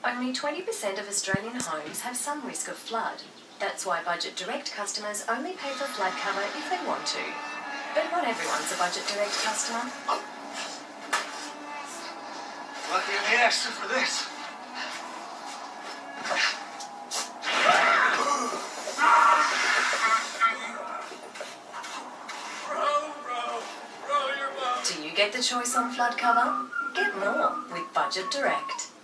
Only 20% of Australian homes have some risk of flood. That's why Budget Direct customers only pay for flood cover if they want to. But not everyone's a Budget Direct customer. Lucky I asked her for this. Do you get the choice on flood cover? Get more with Budget Direct.